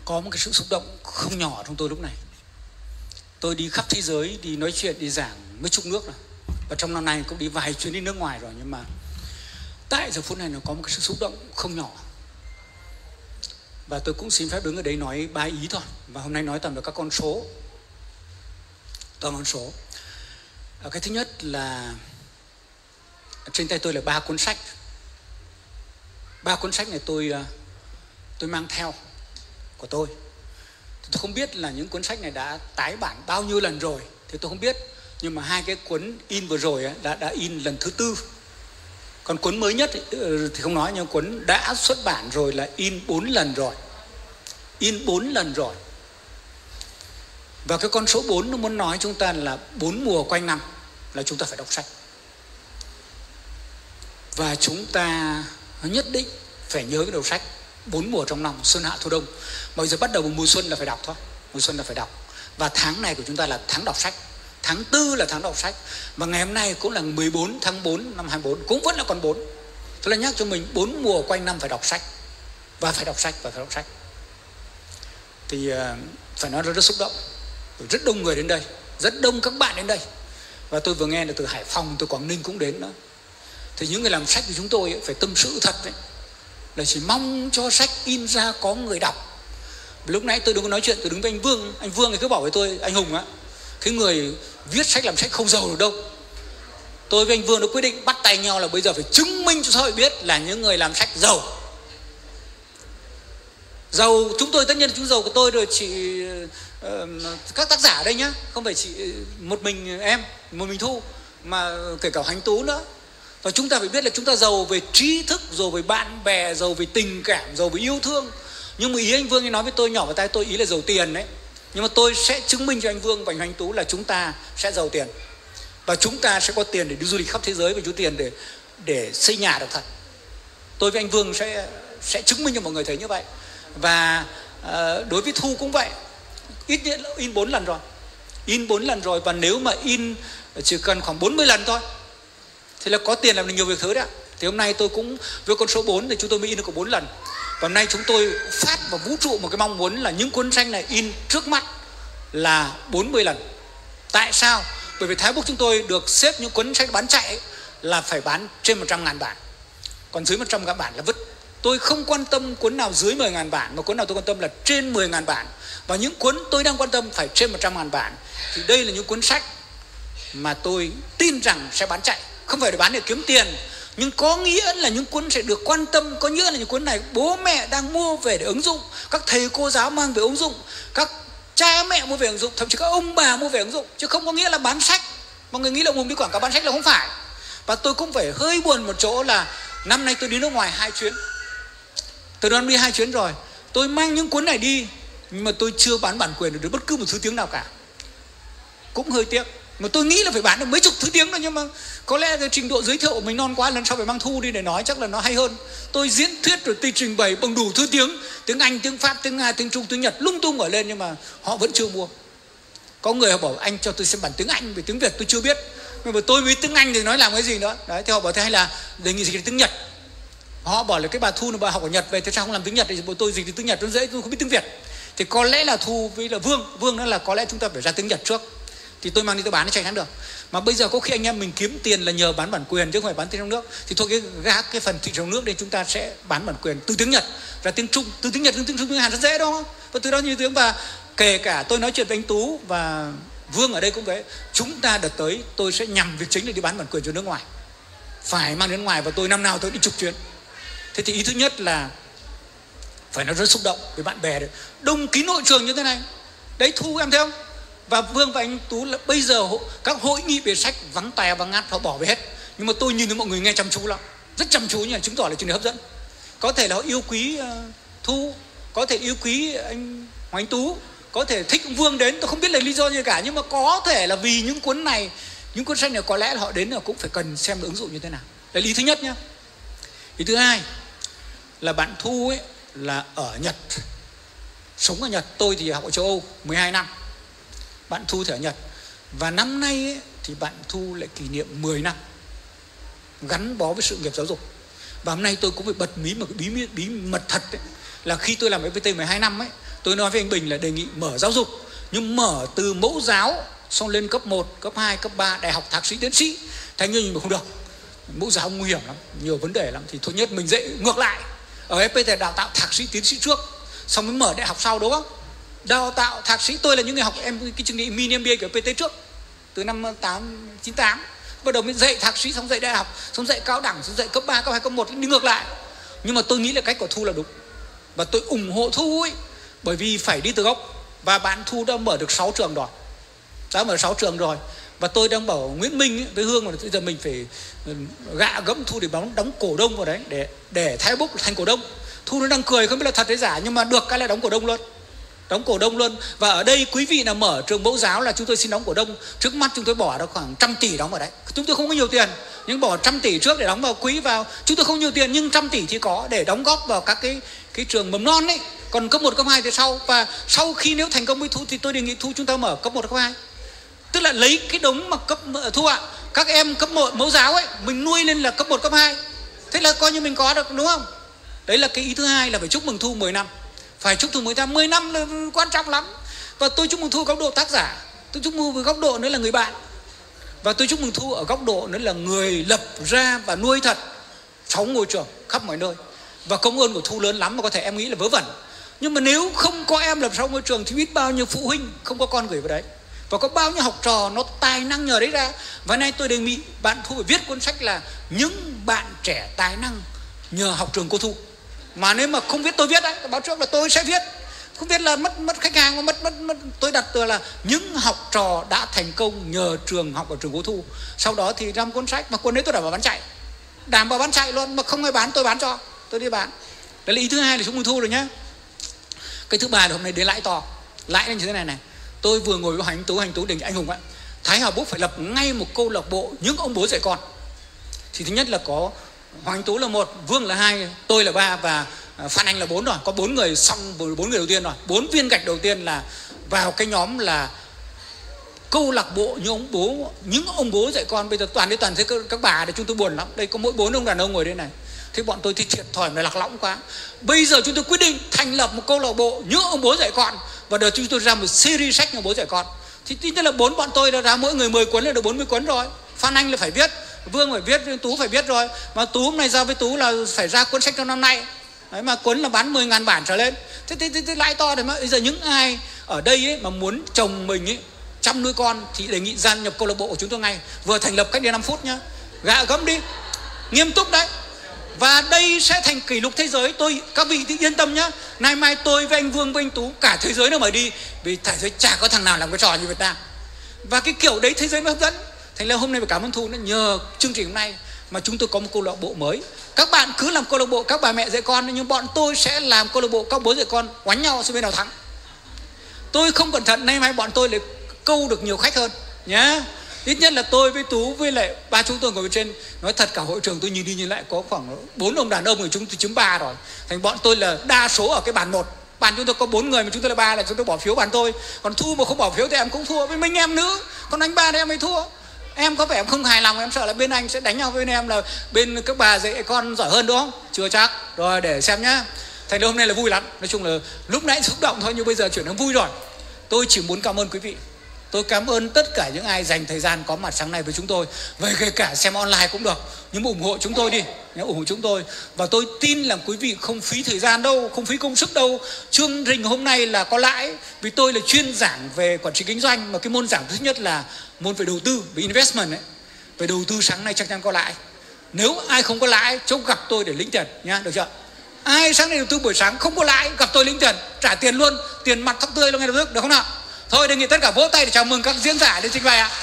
có một cái sự xúc động không nhỏ trong tôi lúc này. Tôi đi khắp thế giới, đi nói chuyện, đi giảng mấy chục nước rồi, và trong năm nay cũng đi vài chuyến đi nước ngoài rồi, nhưng mà tại giờ phút này nó có một cái sự xúc động không nhỏ. Và tôi cũng xin phép đứng ở đấy nói 3 ý thôi. Và hôm nay nói toàn về các con số. Toàn con số. Cái thứ nhất là trên tay tôi là 3 cuốn sách. 3 cuốn sách này tôi mang theo của tôi. Tôi không biết là những cuốn sách này đã tái bản bao nhiêu lần rồi thì tôi không biết. Nhưng mà 2 cái cuốn in vừa rồi đã in lần thứ 4. Còn cuốn mới nhất thì không nói, nhưng cuốn đã xuất bản rồi là in 4 lần rồi. In 4 lần rồi. Và cái con số 4 nó muốn nói chúng ta là 4 mùa quanh năm là chúng ta phải đọc sách. Và chúng ta nhất định phải nhớ cái đầu sách 4 mùa trong năm, xuân hạ thu đông. Bây giờ bắt đầu mùa xuân là phải đọc thôi. Mùa xuân là phải đọc. Và tháng này của chúng ta là tháng đọc sách. Tháng 4 là tháng đọc sách. Và ngày hôm nay cũng là 14 tháng 4 năm 24, cũng vẫn là còn 4. Tôi là nhắc cho mình 4 mùa quanh năm phải đọc sách. Và phải đọc sách, và phải đọc sách. Thì phải nói rất xúc động. Rất đông người đến đây, rất đông các bạn đến đây. Và tôi vừa nghe là từ Hải Phòng, từ Quảng Ninh cũng đến nữa. Thì những người làm sách của chúng tôi phải tâm sự thật đấy, là chỉ mong cho sách in ra có người đọc. Lúc nãy tôi đừng có nói chuyện, tôi đứng với anh Vương. Anh Vương thì cứ bảo với tôi, anh Hùng á, cái người viết sách làm sách không giàu được đâu. Tôi với anh Vương đã quyết định bắt tay nhau là bây giờ phải chứng minh cho xã hội biết là những người làm sách giàu. Giàu, chúng tôi tất nhiên chúng giàu của tôi rồi, chị các tác giả ở đây nhá, không phải chỉ một mình em, một mình Thu, mà kể cả Hành Tú nữa. Và chúng ta phải biết là chúng ta giàu về trí thức, giàu về bạn bè, giàu về tình cảm, giàu về yêu thương. Nhưng mà ý anh Vương ấy nói với tôi nhỏ vào tai tôi, ý là giàu tiền đấy. Nhưng mà tôi sẽ chứng minh cho anh Vương và anh Hành Tú là chúng ta sẽ giàu tiền. Và chúng ta sẽ có tiền để đi du lịch khắp thế giới, và có tiền để xây nhà được thật. Tôi với anh Vương sẽ chứng minh cho mọi người thấy như vậy. Và đối với Thu cũng vậy. Ít nhất là in 4 lần rồi. In 4 lần rồi. Và nếu mà in chỉ cần khoảng 40 lần thôi thì là có tiền làm được nhiều việc thứ đấy. Thì hôm nay tôi cũng với con số 4 thì chúng tôi mới in được có 4 lần. Và hôm nay chúng tôi phát vào vũ trụ một cái mong muốn là những cuốn sách này in trước mắt là 40 lần. Tại sao? Bởi vì Thái Book chúng tôi được xếp những cuốn sách bán chạy là phải bán trên 100.000 bản. Còn dưới 100.000 bản là vứt. Tôi không quan tâm cuốn nào dưới 10.000 bản, mà cuốn nào tôi quan tâm là trên 10.000 bản. Và những cuốn tôi đang quan tâm phải trên 100.000 bản. Thì đây là những cuốn sách mà tôi tin rằng sẽ bán chạy. Không phải để bán để kiếm tiền, nhưng có nghĩa là những cuốn sẽ được quan tâm. Có nghĩa là những cuốn này bố mẹ đang mua về để ứng dụng, các thầy cô giáo mang về ứng dụng, các cha mẹ mua về ứng dụng, thậm chí các ông bà mua về ứng dụng. Chứ không có nghĩa là bán sách. Mọi người nghĩ là Hùng đi quảng cáo bán sách là không phải. Và tôi cũng phải hơi buồn một chỗ là năm nay tôi đi nước ngoài 2 chuyến. Tôi đã đi 2 chuyến rồi. Tôi mang những cuốn này đi, nhưng mà tôi chưa bán bản quyền được bất cứ một thứ tiếng nào cả. Cũng hơi tiếc. Mà tôi nghĩ là phải bán được mấy chục thứ tiếng thôi, nhưng mà có lẽ cái trình độ giới thiệu của mình non quá, lần sau phải mang Thu đi để nói chắc là nó hay hơn. Tôi diễn thuyết rồi tôi trình bày bằng đủ thứ tiếng, tiếng Anh, tiếng Pháp, tiếng Nga, tiếng Trung, tiếng Nhật lung tung ở lên, nhưng mà họ vẫn chưa mua. Có người họ bảo anh cho tôi xem bản tiếng Anh, về tiếng Việt tôi chưa biết. Nhưng mà tôi biết tiếng Anh thì nói làm cái gì nữa. Đấy, thì họ bảo thế hay là đề nghị dịch tiếng Nhật. Họ bảo là cái bà Thu là bà học ở Nhật về, thế sao không làm tiếng Nhật? Thì tôi dịch tiếng Nhật nó dễ, tôi không biết tiếng Việt. Thì có lẽ là Thu với là Vương đó là có lẽ chúng ta phải ra tiếng Nhật trước. Thì tôi mang đi tôi bán nó chạy chắn được. Mà bây giờ có khi anh em mình kiếm tiền là nhờ bán bản quyền chứ không phải bán tiền trong nước. Thì thôi gác cái phần thị trường nước đây, chúng ta sẽ bán bản quyền từ tiếng Nhật ra tiếng Trung, từ tiếng Nhật đến tiếng Trung, tiếng Hàn rất dễ đúng không? Và từ đó nhiều tiếng. Và kể cả tôi nói chuyện với anh Tú và Vương ở đây cũng vậy, chúng ta đợt tới tôi sẽ nhằm việc chính là đi bán bản quyền cho nước ngoài, phải mang đến ngoài, và tôi năm nào tôi đi chục chuyến. Thế thì ý thứ nhất là phải nói rất xúc động với bạn bè đấy, đông kín hội trường như thế này đấy. Thu em thấy không? Và Vương và anh Tú là bây giờ các hội nghị về sách vắng tè vắng ngắt, họ bỏ về hết. Nhưng mà tôi nhìn thấy mọi người nghe chăm chú lắm, rất chăm chú, nhưng mà chứng tỏ là chương trình hấp dẫn. Có thể là họ yêu quý Thu, có thể yêu quý anh Hoàng Anh Tú, có thể thích ông Vương đến, tôi không biết là lý do gì cả. Nhưng mà có thể là vì những cuốn này, những cuốn sách này có lẽ là họ đến là cũng phải cần xem ứng dụng như thế nào. Đấy là lý thứ nhất nhá. Lý thứ hai là bạn Thu ấy là ở Nhật, sống ở Nhật. Tôi thì học ở châu Âu 12 năm. Bạn Thu thì ở Nhật. Và năm nay ấy, thì bạn Thu lại kỷ niệm 10 năm gắn bó với sự nghiệp giáo dục. Và hôm nay tôi cũng phải bật mí một cái bí mật thật ấy, là khi tôi làm FPT 12 năm ấy, tôi nói với anh Bình là đề nghị mở giáo dục, nhưng mở từ mẫu giáo xong lên cấp 1, cấp 2, cấp 3, đại học, thạc sĩ, tiến sĩ. Thế nhưng mà không được, mẫu giáo nguy hiểm lắm, nhiều vấn đề lắm. Thì thôi nhất mình dạy ngược lại, ở FPT đào tạo thạc sĩ, tiến sĩ trước, xong mới mở đại học sau, đúng không? Đào tạo thạc sĩ, tôi là những người học cái chương trình mini MBA của FPT trước, từ năm 98, bắt đầu mới dạy thạc sĩ, xong dạy đại học, xong dạy cao đẳng, xong dạy cấp 3, cấp 2, cấp 1, đi ngược lại. Nhưng mà tôi nghĩ là cách của Thu là đúng, và tôi ủng hộ Thu ấy, bởi vì phải đi từ gốc. Và bạn Thu đã mở được 6 trường rồi, đã mở 6 trường rồi. Và tôi đang bảo Nguyễn Minh ấy, với Hương là bây giờ mình phải gạ gẫm Thu để đóng cổ đông vào đấy, để Thái Book thành cổ đông. Thu nó đang cười không biết là thật hay giả, nhưng mà được cái là đóng cổ đông luôn. Đóng cổ đông luôn. Và ở đây quý vị nào mở trường mẫu giáo là chúng tôi xin đóng cổ đông. Trước mắt chúng tôi bỏ ra khoảng 100 tỷ đóng vào đấy. Chúng tôi không có nhiều tiền, nhưng bỏ 100 tỷ trước để đóng vào quỹ vào. Chúng tôi không nhiều tiền nhưng 100 tỷ thì có để đóng góp vào các cái trường mầm non ấy. Còn cấp 1, cấp 2 thì sau. Và sau khi nếu thành công với Thu thì tôi đề nghị Thu chúng ta mở cấp 1, cấp 2. Tức là lấy cái đống mà Thu ạ, các em cấp 1 mẫu giáo ấy, mình nuôi lên là cấp 1, cấp 2. Thế là coi như mình có được, đúng không? Đấy là cái ý thứ hai, là phải chúc mừng Thu 10 năm. Phải chúc mừng 10 năm là quan trọng lắm. Và tôi chúc mừng Thu góc độ tác giả, tôi chúc mừng với góc độ nữa là người bạn, và tôi chúc mừng Thu ở góc độ nữa là người lập ra và nuôi thật 6 ngôi trường khắp mọi nơi. Và công ơn của Thu lớn lắm, mà có thể em nghĩ là vớ vẩn. Nhưng mà nếu không có em lập 6 ngôi trường thì biết bao nhiêu phụ huynh không có con gửi vào đấy, và có bao nhiêu học trò nó tài năng nhờ đấy ra. Và nay tôi đề nghị bạn Thu phải viết cuốn sách là những bạn trẻ tài năng nhờ học trường cô Thu. Mà nếu mà không viết tôi viết đấy, báo trước là tôi sẽ viết. Không viết là mất khách hàng, mất. Tôi đặt từ là những học trò đã thành công nhờ trường học ở trường cô Thu. Sau đó thì ra một cuốn sách, mà cuốn đấy tôi đảm bảo bán chạy, đảm bảo bán chạy luôn, mà không ai bán tôi bán cho, tôi đi bán. Đấy là ý thứ hai, là chúc mừng Thu rồi nhá. Cái thứ ba là hôm nay đến lãi to, lãi lên như thế này. Tôi vừa ngồi với Hành Tú đề nghị anh Hùng ạ, Thái Hà Book phải lập ngay một câu lạc bộ những ông bố dạy con. Thì thứ nhất là có Hoàng Tú là 1, Vương là 2, tôi là 3 và Phan Anh là 4 rồi. Có 4 người xong, 4 người đầu tiên rồi. 4 viên gạch đầu tiên là vào cái nhóm là câu lạc bộ những ông bố dạy con. Bây giờ toàn thấy các bà thì chúng tôi buồn lắm. Đây có mỗi 4 ông đàn ông ngồi đây này. Thế bọn tôi thì thiệt thòi mà lạc lõng quá. Bây giờ chúng tôi quyết định thành lập một câu lạc bộ những ông bố dạy con, và đợt chúng tôi ra một series sách những bố dạy con. Thì tuy nhiên là 4 bọn tôi đã ra mỗi người 10 cuốn là được 40 cuốn rồi. Phan Anh là phải viết, Vương phải viết, Tú phải viết rồi. Mà Tú hôm nay giao với Tú là phải ra cuốn sách trong năm nay. Đấy, mà cuốn là bán 10.000 bản trở lên. Thế lãi to đấy. Mà bây giờ những ai ở đây ấy, mà muốn chồng mình ấy chăm nuôi con thì đề nghị gia nhập câu lạc bộ của chúng tôi ngay. Vừa thành lập cách đây 5 phút nhá. Gạ gẫm đi, nghiêm túc đấy. Và đây sẽ thành kỷ lục thế giới. Các vị thì yên tâm nhá. Nay mai tôi với anh Vương với anh Tú cả thế giới nó mời đi, vì thế giới chả có thằng nào làm cái trò như Việt Nam. Và cái kiểu đấy thế giới mới hấp dẫn. Thành ra hôm nay phải cảm ơn Thu, nó nhờ chương trình hôm nay mà chúng tôi có một câu lạc bộ mới. Các bạn cứ làm câu lạc bộ các bà mẹ dạy con, nhưng bọn tôi sẽ làm câu lạc bộ các bố dạy con, oánh nhau xem bên nào thắng. Tôi không cẩn thận nay mai bọn tôi lại câu được nhiều khách hơn nhá. Ít nhất là tôi với Tú với lại ba chúng tôi ngồi bên trên. Nói thật cả hội trường tôi nhìn đi nhìn lại có khoảng 4 ông đàn ông rồi, chúng tôi chiếm 3 rồi. Thành bọn tôi là đa số ở cái bàn 1. Bàn chúng tôi có 4 người mà chúng tôi là 3, là chúng tôi bỏ phiếu bàn tôi. Còn Thu mà không bỏ phiếu thì em cũng thua. Với mình em nữ, còn anh 3 thì em mới thua. Em có vẻ em không hài lòng, em sợ là bên anh sẽ đánh nhau với bên em, là bên các bà dạy con giỏi hơn đúng không? Chưa chắc. Rồi để xem nhá. Thành ra hôm nay là vui lắm. Nói chung là lúc nãy xúc động thôi, nhưng bây giờ chuyện nó vui rồi. Tôi chỉ muốn cảm ơn quý vị. Tôi cảm ơn tất cả những ai dành thời gian có mặt sáng nay với chúng tôi. Về kể cả xem online cũng được, nhưng mà ủng hộ chúng tôi đi, ủng hộ chúng tôi. Và tôi tin là quý vị không phí thời gian đâu, không phí công sức đâu. Chương trình hôm nay là có lãi, vì tôi là chuyên giảng về quản trị kinh doanh. Mà cái môn giảng thứ nhất là môn về đầu tư, về investment ấy. Về đầu tư sáng nay chắc chắn có lãi. Nếu ai không có lãi, chốc gặp tôi để lĩnh tiền nhá, được chưa? Ai sáng nay đầu tư buổi sáng không có lãi, gặp tôi lĩnh tiền, trả tiền luôn, tiền mặt thóc tươi luôn ngay lập tức, được không nào? Thôi đề nghị tất cả vỗ tay để chào mừng các diễn giả đến trình bày ạ.